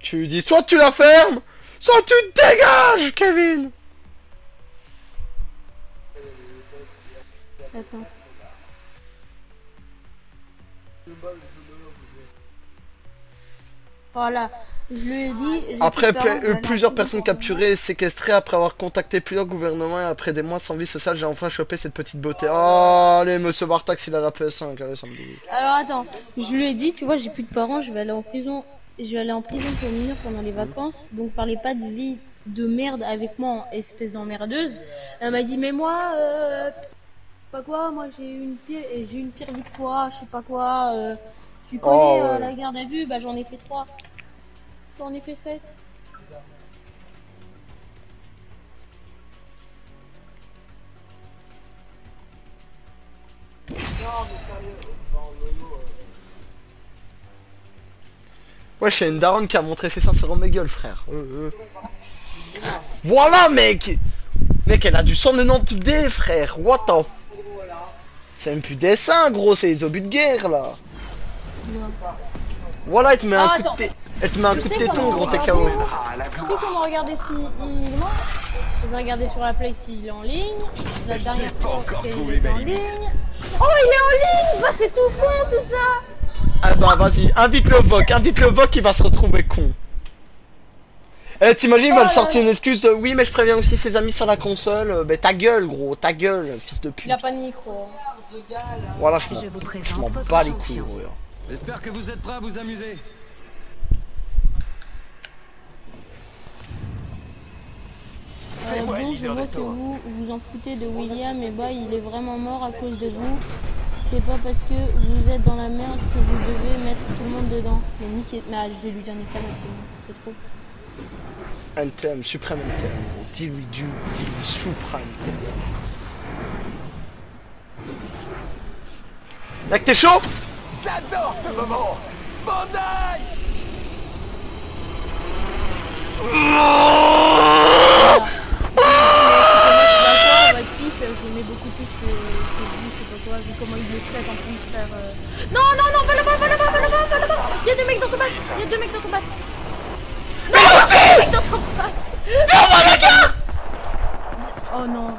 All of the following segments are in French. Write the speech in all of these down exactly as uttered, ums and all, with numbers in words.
Tu lui dis soit tu la fermes, soit tu te dégages, Kevin. Attends. Voilà, je lui ai dit. Après euh, plusieurs personnes capturées et séquestrées après avoir contacté plusieurs gouvernements et après des mois sans vie sociale, j'ai enfin chopé cette petite beauté. Oh, allez, monsieur Bartax, il a la P S cinq, allez, ça me dit. Alors attends, je lui ai dit, tu vois, j'ai plus de parents, je vais aller en prison. Je vais aller en prison pour mineur pendant les vacances, donc parlez pas de vie de merde avec moi, espèce d'emmerdeuse. Elle m'a dit, mais moi, euh, pas quoi, moi j'ai une pire, j'ai une pire vie que toi, je sais pas quoi. Euh, tu connais Oh, ouais. euh, la garde à vue, bah j'en ai fait trois. J'en ai fait sept. Ouais, j'ai une daronne qui a montré ses seins sur mes gueules, frère. Euh, euh. Voilà, mec. Mec, elle a du cent quatre-vingt-dix D, frère. What the f... C'est même plus des seins, gros, c'est les obus de guerre, là. Voilà, elle te met un Ah, coup de attends. té... Elle te met un Tu coup de sais téton, comment gros, t'es K regarder, O. Tu sais comment regarder si il ment? Je vais regarder sur la play s'il est en ligne. La dernière fois qu'il est en ligne. Oh, il est en ligne. Bah c'est tout con tout ça. Ah bah vas-y, invite le Voc, invite le Voc, il va se retrouver con. Eh, t'imagines, il va Oh le sortir là. une excuse de oui, mais je préviens aussi ses amis sur la console. Euh, Mais ta gueule, gros, ta gueule, fils de Il pute. a pas de micro. Voilà, je m'en Je vous je présente m'en votre bats les champion. couilles, gros. Là. J'espère que vous êtes prêts à vous amuser. Euh, bon, je vois que vous vous en foutez de William, et bah il est vraiment mort à cause de vous. C'est pas parce que vous êtes dans la merde que vous devez mettre tout le monde dedans. Mais niquez, mais ah, je vais lui dire niquer, c'est trop. Anthem, suprême Anthem, gros. Dis-lui du, dis-lui suprême Anthem. Mec, t'es chaud? J'adore ce moment. Bandai. Je l'aimais beaucoup plus que, que lui, je sais pas quoi, vu comment il le traite en plus, faire. Euh... Non, non, non, va là-bas, va là-bas, va là-bas, va là-bas. Il y a deux mecs dans ton bac, il y a deux mecs dans ton bac. Non, il y a deux mecs dans ton bac. Non, voilà, gars. Oh non.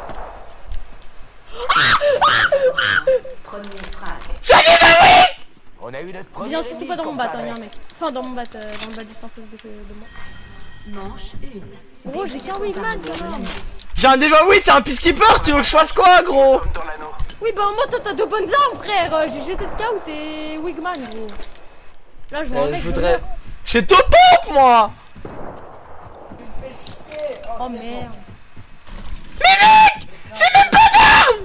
Premier frag. J'allais ma oui. On a eu notre premier. Viens surtout pas dans mon bat, hein, ennemi, y'a un mec. Enfin, dans mon bat, euh, dans le bat juste en face de, de moi. Manche une. Gros, j'ai qu'un wingman quand même. J'ai un débat, oui, t'es un peacekeeper, tu veux que je fasse quoi, gros? comme dans l'anneau. Oui, bah au moins toi t'as de bonnes armes, frère. Euh, J'ai G T Scout et wingman, gros. Là, je vois un Euh, mec. je voudrais... J'ai deux pompes, moi. Oh merde. Mais mec, j'ai même pas d'armes.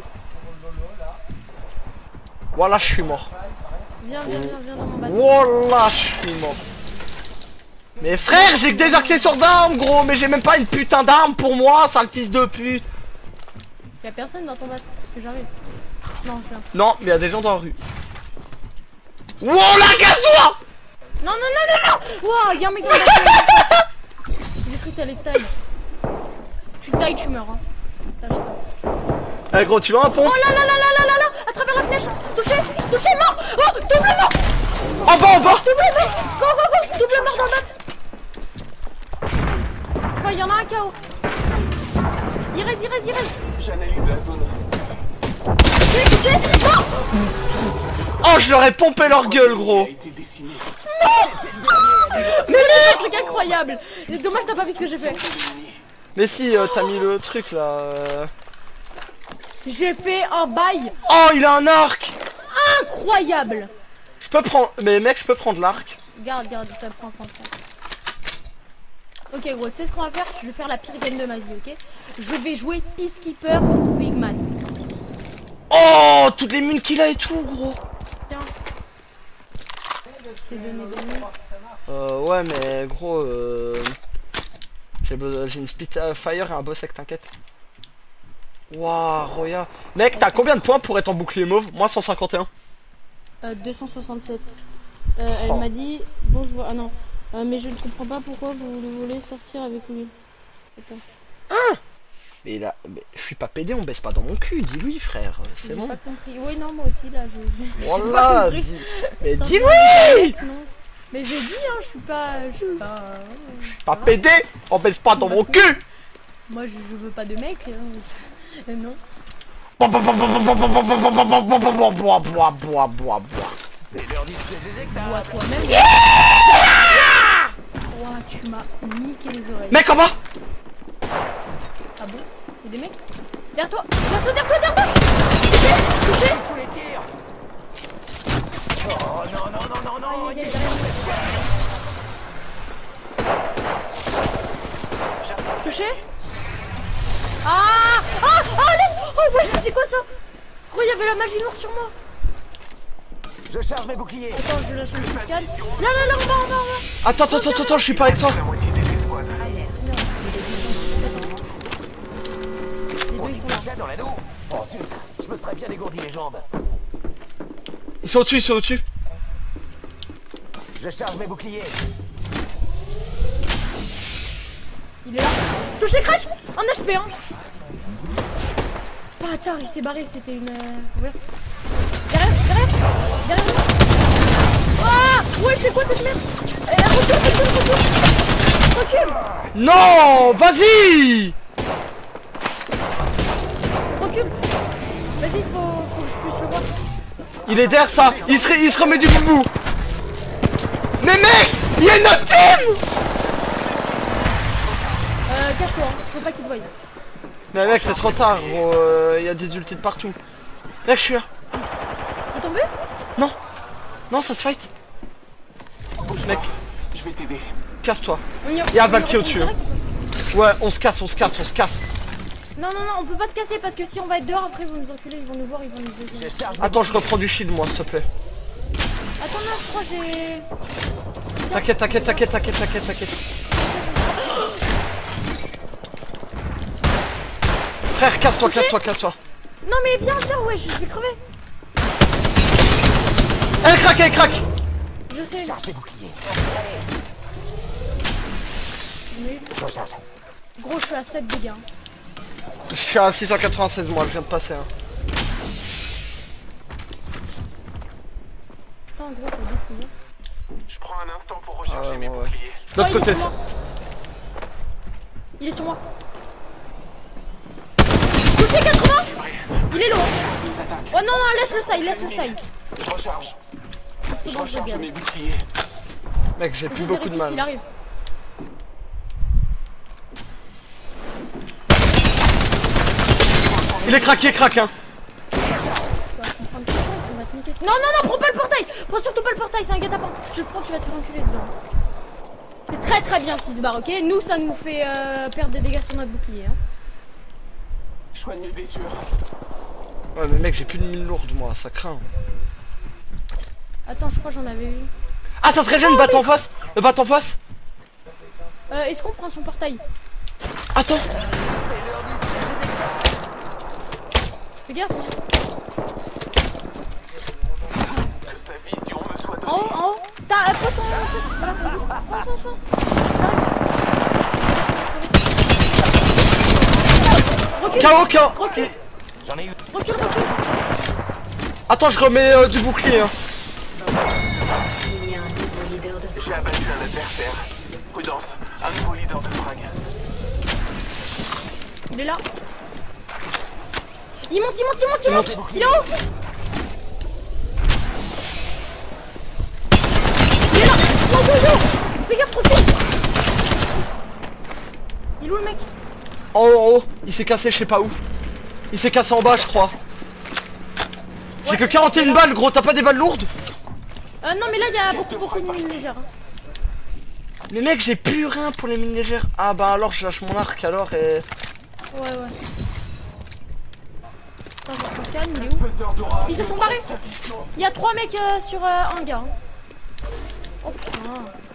Voilà, je suis mort. Viens, viens, viens, viens dans mon bat. Voilà, je suis mort. Mais frère, j'ai que des accessoires d'armes, gros, mais j'ai même pas une putain d'arme pour moi, sale fils de pute. Y'a personne dans ton bat, parce que j'arrive. Non, je viens. Non, mais y a des gens dans la rue. Wow, la gazoua. Non, non, non, non, non. Wow, y'a un mec dans la bat. J'ai cru que t'allais taille. Tu tailles, tu meurs, hein. Là, je sais. Eh gros, tu veux un pompe? Oh là là là là là là là. À travers la flèche. Touché, touché, mort. Oh, double mort. En bas, en bas. Double mort. Go, go, go. Double mort dans le bat. Oh, y'en a un K O. Il reste, il reste, il reste. J'analyse la zone. Touché, touché, mort. Oh, je leur ai pompé leur gueule, gros. A été décimé. Mais c'est un truc incroyable. C'est dommage, t'as pas vu ce que j'ai fait. Mais si, euh, t'as mis le truc là. euh. J'ai fait un bail Oh, il a un arc. incroyable. Je peux prendre. Mais mec, je peux prendre l'arc. Garde, garde, ça prend, prend, prend. Ok, gros, tu sais ce qu'on va faire? Je vais faire la pire game de ma vie, ok? Je vais jouer Peacekeeper Wingman. Oh, toutes les mines qu'il a et tout, gros. Tiens. C'est donné, donné. Euh, ouais, mais gros, euh. J'ai be- j'ai une Spitfire et un boss sec, t'inquiète. Waouh, Roya. Mec, t'as combien de points pour être en bouclier mauve? Moi, cent cinquante et un. Euh, deux cent soixante-sept. Euh, elle Oh. m'a dit, bon, je vois, ah non. Euh, mais je ne comprends pas pourquoi vous voulez sortir avec lui. Attends. Mais là, mais je suis pas pédé, on baisse pas dans mon cul, dis-lui, frère. euh, C'est J'ai bon. pas compris. Oui, non, moi aussi, là, je. j'ai pas Voilà, compris. dis... Mais C'est un peu dis-lui. bizarre, non. Mais j'ai dit, hein, je suis pas. Je suis pas. Pas pédé. On baisse pas dans mon cul. Moi, je, je veux pas de mec. Hein. Non. Bois, bois, bois, bois, bois, bois, bois, bois, bois, bois, bois, bois, bois, bois, bois. C'est l'heure du jeu détectable. Vois toi-même. Ouah, tu m'as niqué les oreilles. Mec en bas. Ah bon? Y'a des mecs? Derrière toi! Derrière toi, derrière toi, derrière toi! Touché! Touché! Sous les tirs. Oh non, non, non, non, non. Aïe, aïe, aïe, derrière. Touché? Ah! Ah! Ah! Laisse! Oh, ouais, c'est quoi ça? Gros, il y avait la magie noire sur moi! Je charge mes boucliers. Attends, je lâche le fiscal. Là, là, là, on va, on va, on va! Attends, attends, attends, attends, je suis pas avec toi. La moitié des escouades. Les deux, ils sont là. Déjà dans l'anneau. Ensuite, je me serais bien dégourdi les jambes. Ils sont au-dessus, ils sont au-dessus. Je charge mes boucliers. Il est là. Touché, crash! En H P, hein! Bâtard, il s'est barré, c'était une. Euh, ouverte. Derrière, derrière! Derrière moi! Ah! Ouais, c'est quoi cette merde? Eh, recule, recule, recule! Recule! Non, vas-y. Recule! Vas-y, faut, faut que je puisse le voir. Il est derrière ça. Il se, il se remet du boubou. Mais mec, il y a une autre team. Euh, cache-toi, hein. Faut pas qu'il te voie. Mais mec, c'est trop tard, gros. euh, Il y a des ultis de partout. Mec, je suis là. T'es tombé? Non. Non, ça se fight. Mec, Je vais t'aider. casse-toi. On y Il y a un on Valkyrie on au-dessus, direct hein. ou pas? Ouais, on se casse, on se casse, on se casse. Non, non, non, on peut pas se casser parce que si on va être dehors, après ils vont nous enculer, ils vont nous voir, ils vont nous Je aider. charge. Attends, je reprends du shield, moi, s'il te plaît. Attends, non, je crois que j'ai. T'inquiète, t'inquiète, t'inquiète, t'inquiète, t'inquiète, t'inquiète. Frère, casse-toi, casse-toi, casse-toi. Non, mais viens, viens, ouais, je vais crever. Elle craque, elle craque. Je sais. Charge mes boucliers. Mais, Je charge. gros, je suis à sept dégâts. Je suis à six cent quatre-vingt-seize, moi, je viens de passer. Hein. Putain, gros, t'as dit combien? Je prends un instant pour Ah recharger ouais, mes ouais, ouais. boucliers. De l'autre Oh, il est côté, sur ça. moi. Il est sur moi. Touché quatre-vingts. Il est lourd. Oh non, non, laisse le style, laisse le style. Je recharge. Je Bon, je recharge regarde. mes boucliers. Mec, j'ai Je plus beaucoup de vérifie s'il mal. arrive. Il est craqué, craque, hein. Tu vas comprendre quelque chose, on va te niquer. Non, non, non, prends pas le portail. Prends surtout pas le portail, c'est un guet-apens. Je le prends, tu vas te faire enculer dedans. C'est très très bien six barres, ok? Nous, ça nous fait euh, perdre des dégâts sur notre bouclier. Hein. Je soigne mes blessures. Ouais, mais mec, j'ai plus de mille lourdes, moi, ça craint. Attends, je crois que j'en avais eu. Ah, ça se régène, Oh, bat mais- en face. Le bat en face. Euh, Est-ce qu'on prend son portail? Attends. Fais gaffe. Que sa vision me soit En haut, donnée. en haut. T'as. Euh, pose ton. Voilà, fonce, fonce, fonce. Recule, K O, K O. recule, J'en ai eu. recule, recule. Attends, je remets euh, du bouclier. Hein. Il y a un nouveau leader de J'ai abattu un adversaire. Prudence, un nouveau leader de frag. Il est là. Il monte, il monte, il monte, il Il monte. monte. Il est en haut. Il est là. Oh, oh, oh. Fais gaffe, recule. Il est où le mec? En haut, en haut. Il s'est cassé, je sais pas où. Il s'est cassé en bas, je crois. J'ai Ouais, que quarante et un il est là. balles, gros. T'as pas des balles lourdes? Euh, non, mais là, il y a Caisse beaucoup, de beaucoup de frag mines par ici. légères. hein. Mais mec, j'ai plus rien pour les mines légères. Ah bah alors, je lâche mon arc alors et... Ouais, ouais. Attends, je reprends calme, il est où? Faiseur d'orage. Ils se sont barrés. Il y a trois mecs euh, sur euh, un gars. hein. Oh putain.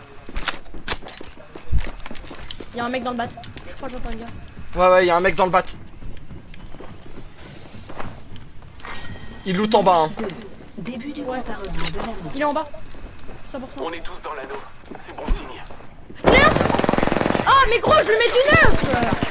Il y a un mec dans le bat. Je crois que j'entends un gars. Ouais, ouais, y'a un mec dans le bat. Il loot en bas, hein. début du Ouais. compte à rebours de l'année. Il est en bas. cent pour cent. On est tous dans l'anneau. C'est bon signe. Il est là. Ah, mais gros, je le mets du neuf.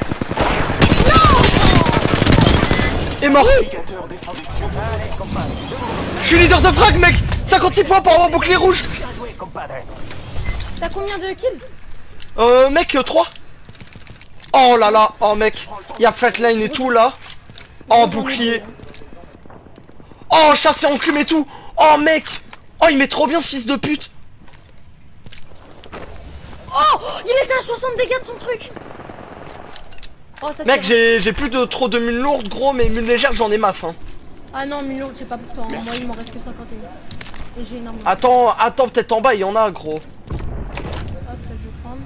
Et mort. Indicateur descend des cieux. Je suis leader de frag, mec. cinquante-six points pour avoir un bouclier rouge. compadres. T'as combien de kills? Euh, mec, euh, trois. Oh là là, oh mec. Il y a flatline et tout là. Oh, bouclier. Oh, chassé enclume et tout. Oh mec. Oh, il met trop bien ce fils de pute. Oh, il était à soixante dégâts de son truc. Oh, ça Mec, tire. j'ai j'ai plus de trop de mules lourdes, gros, mais mules légères, j'en ai masse. Hein. Ah non, mais l'autre, c'est pas pour toi. Hein. Moi, il m'en reste que cinquante et un. Et j'ai énormément. Attends, attends, peut-être en bas, il y en a, gros. Hop, ça, je vais prendre.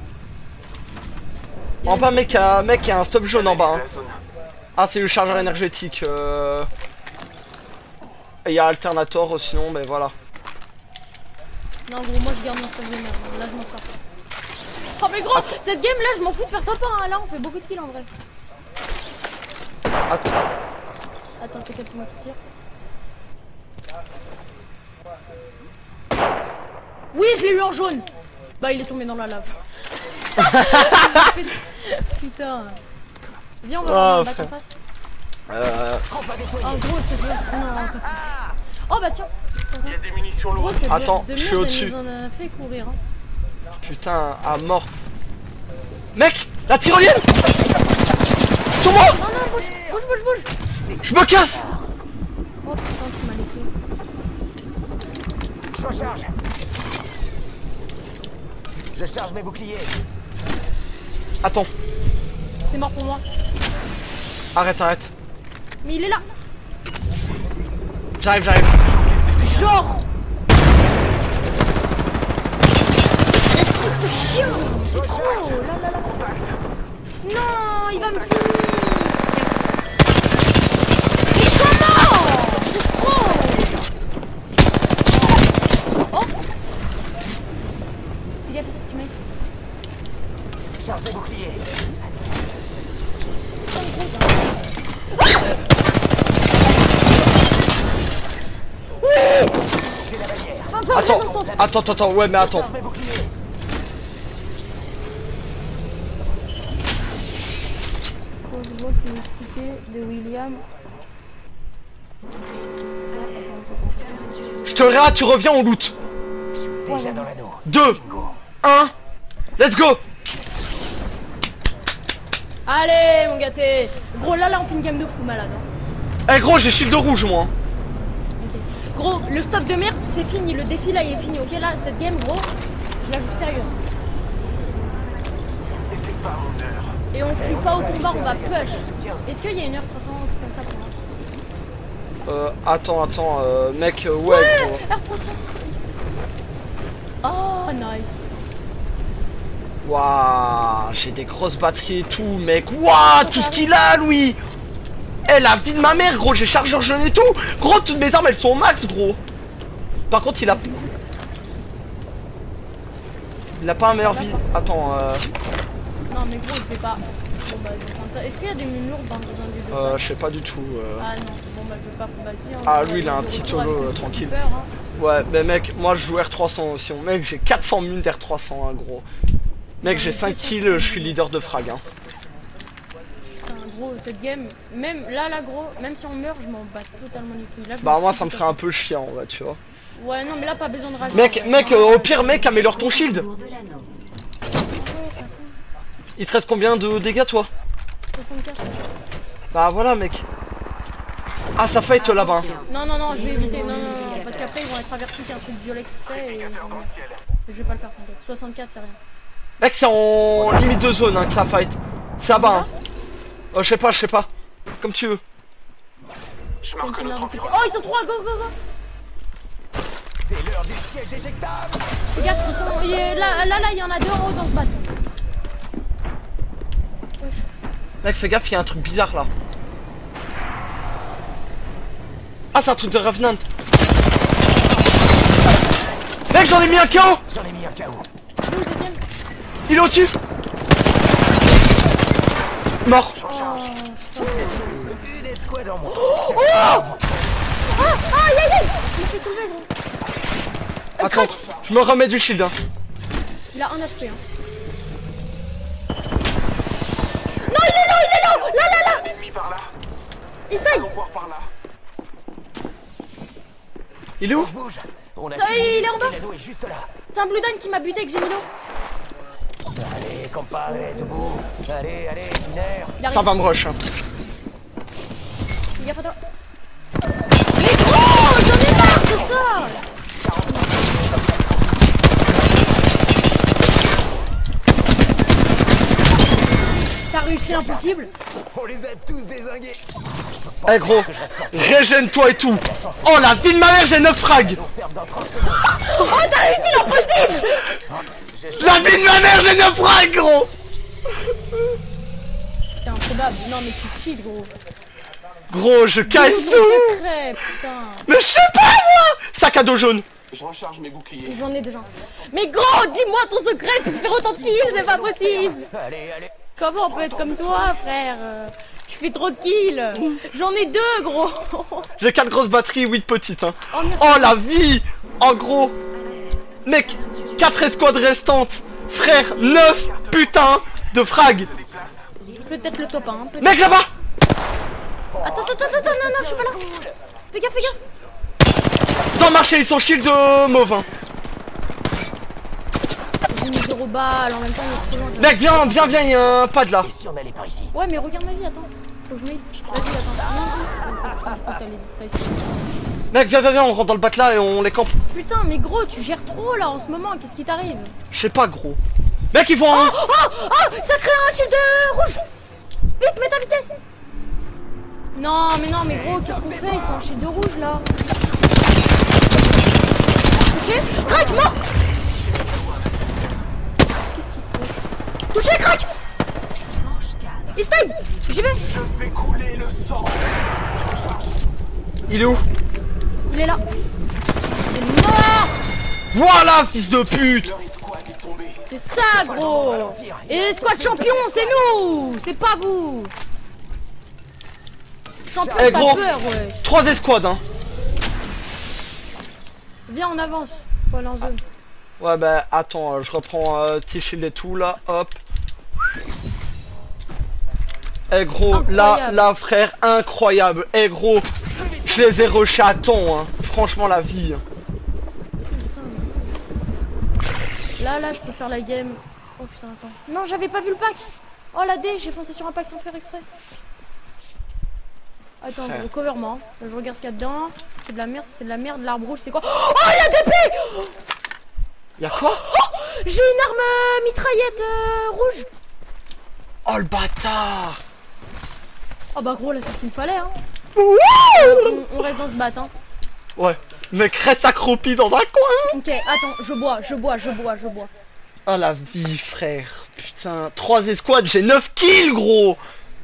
En bas, mec, il y a, mec, il y a un stop jaune en bas. Hein. La zone. Ah, c'est le chargeur énergétique. Euh... Il y a Alternator, sinon, mais voilà. Non, gros, moi, je garde mon stuff de merde. Là, je m'en sors. Oh, mais gros, cette game là, je m'en fous de faire top un. Hein. Là, on fait beaucoup de kills en vrai. Attends. Attends, t'inquiète, c'est moi qui tire. Oui, je l'ai eu en jaune. Bah, il est tombé dans la lave. Putain. Viens, on va voir Oh, un bac en frère. face. Euh... Oh, gros, c'est bien. Non, pas de soucis. Oh, bah tiens. Il y a des munitions Gros, lourdes. cette Attends, de je suis merde, au-dessus. elle nous en a fait courir. Hein. Putain, à mort. Mec, la tyrolienne. Sur moi. Non, non, bouge, bouge, bouge, bouge. Je me casse. Oh putain, tu m'as laissé. Je recharge. Je charge mes boucliers. Attends, C'est mort pour moi. arrête, arrête. Mais il est là. J'arrive, j'arrive. Genre. Chien. Oh là là là. Non, il va me finir. Mais comment? Oh. Oh. Fais gaffe si tu mets. Charge mes boucliers. J'ai la barrière. Un peu Attends, résistante. attends, attends, attends, ouais, mais attends. Charge mes boucliers. Faut que je vois qui m'expliquait de William. Je te rate, tu reviens, on loot. Je suis déjà dans l'anneau. deux, un, let's go. Allez, mon gâté. Gros, là, là, on fait une game de fou malade. Hein. Eh gros, j'ai shield rouge, moi. Ok. Gros, le stop de merde, c'est fini. Le défi, là, il est fini. Ok, là, cette game, gros, je la joue sérieuse. C'était pas mon heure. Et on fuit pas au combat, on va push. Est-ce qu'il y a une heure trois cents comme ça pour moi? Euh, attends, attends, euh, mec, euh, ouais, gros. R trois cents. Oh, nice. Waouh, j'ai des grosses batteries et tout, mec. Waouh, tout ce qu'il a, lui. Eh, la vie de ma mère, gros, j'ai chargeur jaune et tout. Gros, toutes mes armes, elles sont au max, gros. Par contre, il a... Il a pas un meilleur vie. Attends, euh... Non, mais gros, il fait pas. Bon, bah, je vais prendre ça. Est-ce qu'il y a des murs dans, dans un des deux euh, packs? je sais pas du tout. euh. Ah non, bon, bah, je vais pas combattre. Hein. Ah, lui, il a un petit holo, euh, tranquille. Ouais, mais mec, moi, je joue R trois cents aussi. Mec, j'ai quatre cent mille d'R trois cents, hein, gros. Mec, j'ai cinq kills, je suis leader de frag, hein. Putain, gros, cette game, même là, là, gros, même si on meurt, je m'en bats totalement les couilles. Là, je Bah, m'en moi, fous ça me ferait un peu chiant, ouais, tu vois. Ouais, non, mais là, pas besoin de rage. Mec, mec, euh, au pire, mec, améliore ton shield. Il te reste combien de dégâts, toi? soixante-quatre. Bah, voilà, mec. Ah, ça fight là-bas. Non, non, non, je vais éviter. Non, non, non, parce qu'après, ils vont être avertis qu'il y a un truc violet qui se fait. Et... Indicateur dans le ciel. Je vais pas le faire, t'inquiète. soixante-quatre, c'est rien. Mec, c'est en limite de zone hein, que ça fight. C'est à bas, hein. Euh, je sais pas, je sais pas. Comme tu veux. Je marque Comme notre ça, environnement. oh, ils sont trois, go, go, go. C'est l'heure du siège éjectable. Les gars, ils sont... il y a- là, là, là, il y en a deux en haut dans ce bat. Wesh. Mec, fais gaffe, il y a un truc bizarre là. Ah, c'est un truc de Revenant. Mec, j'en ai mis un K O. J'en ai mis un K O. Où le deuxième? Il est au-dessus. Mort. Oh, Une escouade en moins. ah, aïe, aïe, aïe. Je me suis soulevé, gros. Euh, Attends, crac. je me remets du shield. Hein. Il a un H P, hein. Non, il est là, il est là. Là, là, là. Un ennemi par là. Il se taille. Allons voir par là. Il est où? Je bouge. On a Ça y est, fini. il est en bas. L'anneau est juste là. C'est un Blue Dan qui m'a buté avec Gemilo. Allez, compadre, debout. Allez, allez, binaire. Il arrive. Ça va me rush. Hein. Fais gaffe à toi. Mais gros, j'en ai marre de ça. T'as réussi impossible. On les a tous dézingués. Eh gros, régène-toi et tout. Oh la vie de ma mère, j'ai neuf frags. Oh, t'as réussi l'impossible. La vie de ma mère, j'ai neuf frags, gros. C'est improbable. Non mais tu cheats, gros. Gros, je casse Double tout. secret, putain. Mais je sais pas moi. Sac à dos jaune. Je recharge mes boucliers. J'en ai déjà. Mais gros, dis-moi ton secret pour faire autant de kills, c'est pas possible. Allez, allez. Comment on peut être comme toi, frère? euh, Tu fais trop de kills. J'en ai deux, gros. J'ai quatre grosses batteries, huit petites. Hein. Oh, merci. Oh la vie. En gros, mec, quatre escouades restantes. Frère, neuf putains de frags. Peut-être le top un. Hein, peut-être. Mec là-bas. Attends, attends, attends, attends, non, non, je suis pas là. Fais gaffe, fais gaffe. Dans le marché, ils sont shield de mauve. Hein. J'ai mis zéro balle en même temps, il est trop loin. Mec, viens, viens, viens, il y a un pad là. Et si on allait par ici? Ouais, mais regarde ma vie, attends. Faut que je m'aide. Vas-y, attends. Non, non. Oh, t'as les- t'as les- Mec, viens, viens, viens, on rentre dans le bat là et on les campe. Putain, mais gros, tu gères trop là en ce moment. Qu'est-ce qui t'arrive? Je sais pas, gros. Mec, ils vont. Oh, oh, oh, ça crée un shield rouge. Vite, mets ta vitesse. Non, mais non, mais gros, qu'est-ce qu'on fait? Ils sont en shield rouge là. Touché, crac, mort. Qu'est-ce qu'il faut? Touché, crac. Il style. J'y vais. Je fais couler le sang. Il est où? Il est là. Il est mort. Voilà, fils de pute. Leur escouade est tombée. C'est ça, gros. Et les squad champions, c'est nous. C'est pas vous. Champion, Eh, t'as gros. peur, ouais. Trois escouades, hein. Viens, on avance. Faut aller en zone. Ouais, bah attends, euh, je reprends euh, T-shield et tout là, hop. Eh gros, là, Incroyable. là frère, incroyable. Eh gros, je les ai rushés à temps, hein. Franchement la vie. Là, là, je peux faire la game. Oh putain, attends. Non, j'avais pas vu le pack. Oh la D, j'ai foncé sur un pack sans faire exprès. Attends, Frère. gros, cover moi. Hein. Je regarde ce qu'il y a dedans. C'est de la merde, c'est de la merde. L'arbre rouge, c'est quoi? Oh, la D P. Y'a quoi? J'ai une arme euh, mitraillette euh, rouge. Oh le bâtard. Oh bah gros, là, c'est ce qu'il me fallait. Hein. Wouh. On, on reste dans ce bat. Hein. Ouais, mec reste accroupi dans un coin. Ok, attends, je bois, je bois, je bois, je bois. Oh la vie frère, putain, trois escouades, j'ai neuf kills gros.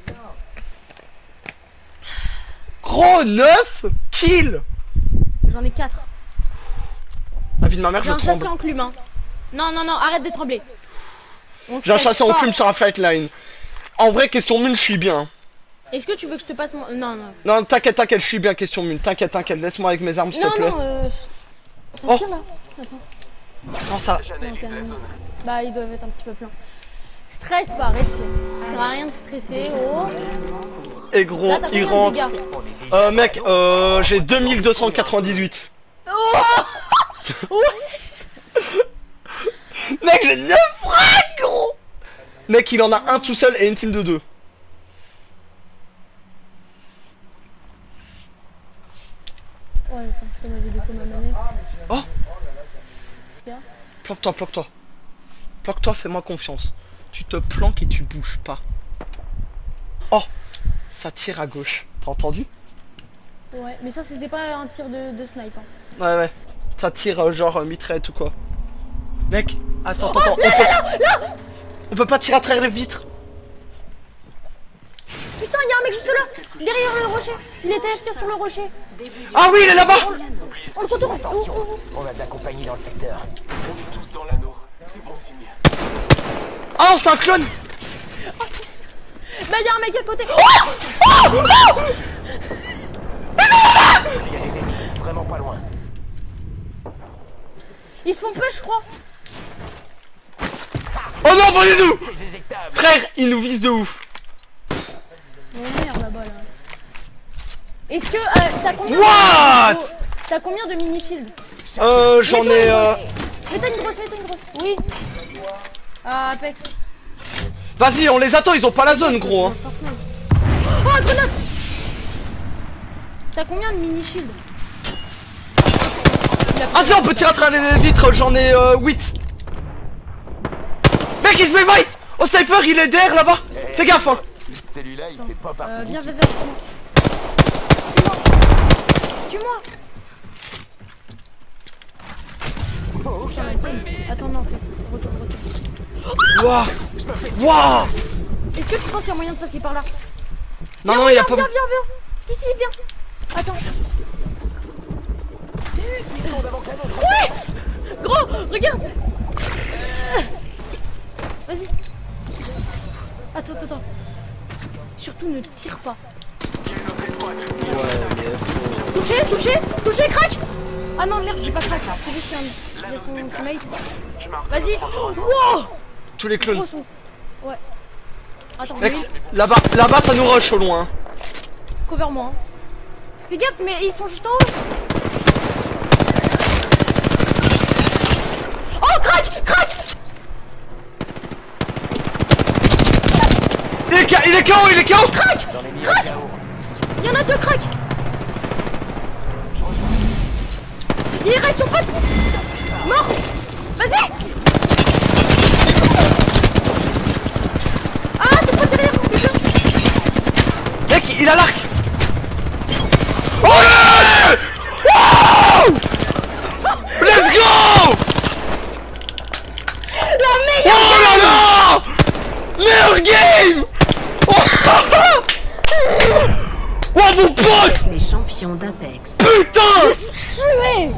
Gros, neuf kills. J'en ai quatre. La vie de ma mère, J'ai je un chassé tremble. enclume. Hein. Non, non, non, arrête de trembler. On J'ai un stresse chassé en pas. plume sur la flight line. En vrai, question mune, je suis bien. Est-ce que tu veux que je te passe mon... Non, non. Non, t'inquiète, t'inquiète, je suis bien, question mune. T'inquiète, t'inquiète, laisse-moi avec mes armes, s'il Non, te plaît. non, euh... Ça Oh. tire là. Attends. Non, ça. J'analyse Non, la zone. Bah, ils doivent être un petit peu pleins. Stress pas, respire. Ça sert à rien de stresser. Oh. Et gros, Là, t'as il combien de rentre. dégâts? Euh, mec, euh, j'ai deux mille deux cent quatre-vingt-dix-huit. Oh. Ouais. Mec, j'ai neuf frags, gros. Mec, il en a un tout seul et une team de deux. Ouais, attends, ça m'avait déco ma manette. Oh, Qu'est-ce qu'il y a? planque-toi, planque-toi. Planque-toi, fais-moi confiance. Tu te planques et tu bouges pas. Oh, ça tire à gauche. T'as entendu? Ouais, mais ça, c'était pas un tir de, de snipe. Hein. Ouais, ouais. Ça tire euh, genre euh, mitraillette ou quoi. Mec, attends, attends, attends. Là, on, peut... là, là, là. on peut pas tirer à travers les vitres. Putain, il y a un mec juste là. Derrière le rocher. Il était F K sur le rocher. Ah oui, il est là-bas. On le contourne. Oh, oh, oh. On a de la compagnie dans le secteur. On est tous dans l'anneau. C'est bon signe. Ah, c'est un clone. Bah, il y a un mec à côté. Il y a des ennemis vraiment pas loin. Ils se font push, je crois. Oh non, pas du tout. C'est éjectable. Frère, il nous vise de ouf. Oh merde là-bas là. Est-ce que euh, t'as combien What de... T'as combien de mini shield? Euh, j'en ai euh, Mets-toi une grosse, mets-toi une grosse. Oui. Ah, Apex. Vas-y, on les attend, ils ont pas la zone, gros. Hein. Oh, grenade. T'as combien de mini-shield? Ah si, on peut tirer à travers les vitres, j'en ai euh, huit. Mec, il se met fight. Oh, sniper, il est derrière là-bas. Fais gaffe, hein. Celui-là, il fait pas partie Euh, de viens, l'équipe. viens, viens. Tue-moi. Tue-moi. Tiens, la zone. Attends, non, en fait. Retourne, retourne. Wouah. Wouah. Est-ce que tu penses qu'il y a moyen de passer par là? Non, Viens, non, il y a viens, pas... Viens, viens, viens. Si, si, viens. Attends. Ouais. Gros, regarde. Euh. Vas-y. Attends, attends, attends. Surtout ne tire pas. Touché, touché, touché, crack. Ah non, merde, j'ai pas crack. C'est juste qu'il y a son teammate. Vas-y. Wow. Tous les clones. Gros son. Ouais. Attends, Mec, mais- là-bas, là-bas, ça nous rush au loin. cover-moi. Hein. Fais gaffe, mais ils sont juste en haut. Oh, crack, crack. Il est K O, il est K O, il est K O. Crack, crack. Il y en a deux cracks. Il reste son pote. Mort. Vas-y. Ah, ton pote derrière, putain. Mec, il a l'arc. Oh yeah. Wow. Let's go. La meilleure. Oh là là. Meilleur game. Oh, oh mon pote. Les champions d'Apex. Putain. Tué.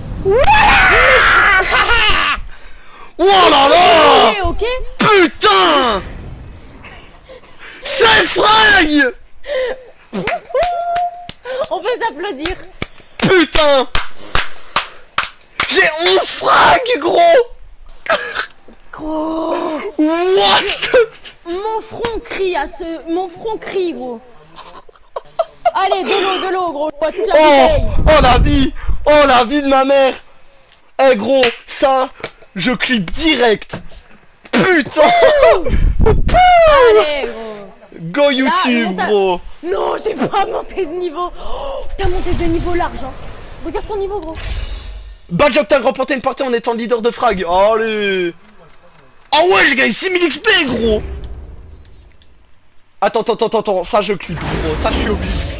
Oh là là. Ok, ok. Putain. C'est fringue. On peut s'applaudir. Putain. J'ai onze frags, gros. Gros. What. Mon front crie à ce... Mon front crie, gros. Allez, de l'eau, de l'eau, gros. Je vois toute la Oh, bouteille. oh la vie. Oh la vie de ma mère. Eh gros, ça, je clip direct. Putain. Allez, gros. Go YouTube, monte à- gros. Non, j'ai pas monté de niveau. Oh, t'as monté de niveau large, hein. Regarde ton niveau, gros. Badge Octane remporté une partie en étant leader de frag. Allez. Ah ouais, j'ai gagné six mille X P, gros. Attends, attends, attends, attends, ça je clip, gros. Ça je suis obligé.